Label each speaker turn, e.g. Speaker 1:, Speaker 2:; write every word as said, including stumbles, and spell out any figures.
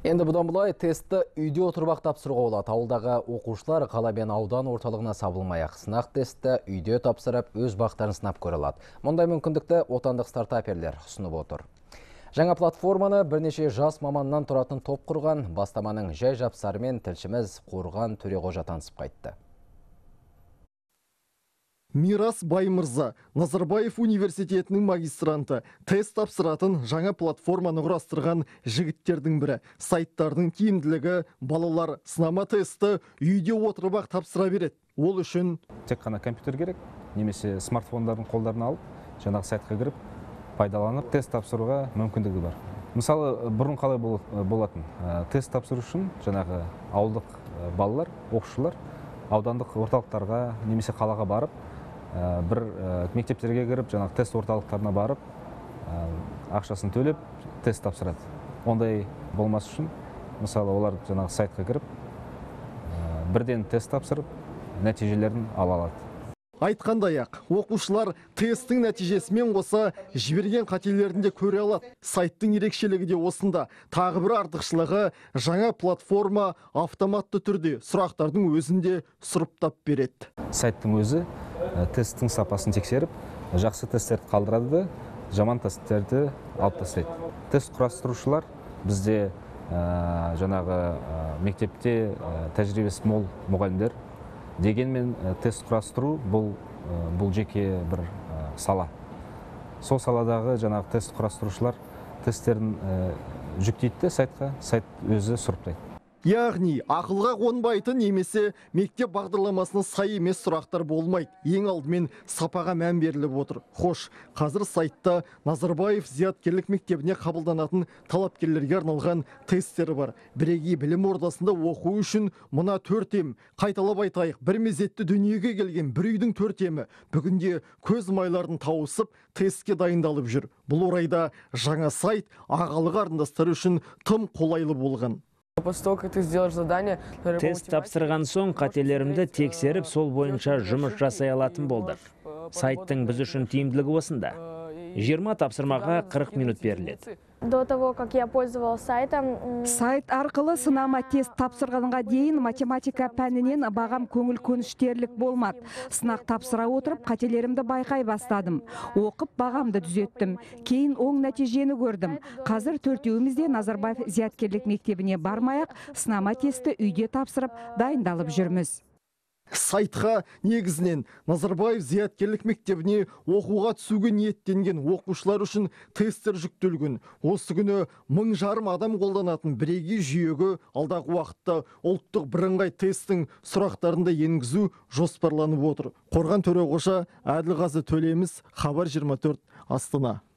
Speaker 1: Енді бұдан бұлай тестті үйде отырып тапсыруға болады. Ауылдағы оқушылар қала мен аудан орталығына сабылмай-ақ сынақ тестті үйде тапсырып, өз бақтарын сынап көре алады. Мұндай мүмкіндікті отандық стартаперлер ұсынып отыр. Жаңа платформаны бірнеше жас маманнан тұратын топ құрған, бастаманың жай жапсарымен тілшіміз Қорған Төреғожа танысып қайтты.
Speaker 2: Мирас Баймырза, Назарбаев университетінің магистранты, тест тапсыратын жаңа платформаны құрастырған жігіттердің бірі. Сайттардың тиімділігі балалар сынама тесті үйде отырып-ақ тапсыра береді. Ол үшін
Speaker 3: тек қана компьютер керек, немесе смартфондардың қолдарына алып, жаңағы сайтқа кіріп, пайдаланып тест тапсыруға мүмкіндігі бар. Мысалы, бұрын қалай болатын? Тест тапсыру үшін жаңағы ауылдық балалар, оқушылар аудандық орталықтарға немесе қалаға барып, бір мектептерге кіріп, жаңағы тест орталықтарына барып, ақшасын төлеп, тест тапсырады. Ондай болмас үшін, мысалы, олар жаңағы сайтқа кіріп, бірден тест тапсырып, нәтижелерін ала алады.
Speaker 2: Айтқандай-ақ, оқушылар тесттің нәтижесімен қоса жіберген қателерін де көре алады. Сайттың ерекшелігі де осында. Тағы бір артықшылығы, жаңа платформа автоматты түрде сұрақтардың өзінде сұрыптап береді.
Speaker 3: Сайттың өзі тесттің сапасын тексеріп, жақсы тесттерді қалдырады да, жаман тесттерді алып тастайды. Тест құрастырушылар бізде жаңағы мектепте тәжірибесі мол мұғалімдер. Дегенмен тест құрастыру бұл бұл жеке бір сала. Сол саладағы жаңағы тест құрастырушылар тесттерін жүктейді сайтқа, сайт өзі сұрыптайды.
Speaker 2: Яғни, ақылға қонбайтын немесе мектеп бағдарламасына сай емес сұрақтар болмайды. Ең алдымен сапаға мән беріліп отыр. Хош, қазір сайтта Назарбаев зияткерлік мектебіне қабылданатын талапкерлерге арналған тесттері бар. Бірегей білім ордасында оқу үшін мұна төртем. Қайталап айтайық, бір мезетті дүниеге келген бір үйдің төртемі бүгінде көз майларын тауысып, тестке дайындалып жүр. Бұл орайда жаңа сайт ағалы қарындастар үшін тым қолайлы болған.
Speaker 4: Тест тапсырған соң қателерімді тексеріп, сол бойынша жұмыс жасай алатын болдық. Сайттың біз үшін тиімділігі осында. жиырма тапсырмаға қырық минут беріледі.
Speaker 5: До того, как я пользовалась сайтом...
Speaker 6: Сайт арқылы сынама тест тапсырғанға дейін математика пәнінен бағам көңіл көншітерлік болмады. Сынақ тапсыра отырып, қателерімді байқай бастадым. Оқып бағамды түзеттім. Кейін оң нәтижені көрдім. Қазір төртеуімізде Назарбаев зияткерлік мектебіне бармай-ақ сынама тесті үйде тапсырып дайындалып жүрміз.
Speaker 2: Сайтқа негізінен Назарбаев зияткерлік мектебіне оқуға түсуге ниеттенген оқушылар үшін тесттер жүктелген. Осы күні мың жарым адам қолданатын бірегей жүйеге алдағы уақытта ұлттық бірыңғай тесттің сұрақтарында енгізу жоспарланып отыр. Қорған Төреғожа, Әділғазы Төлеміс, Хабар жиырма төрт, Астана.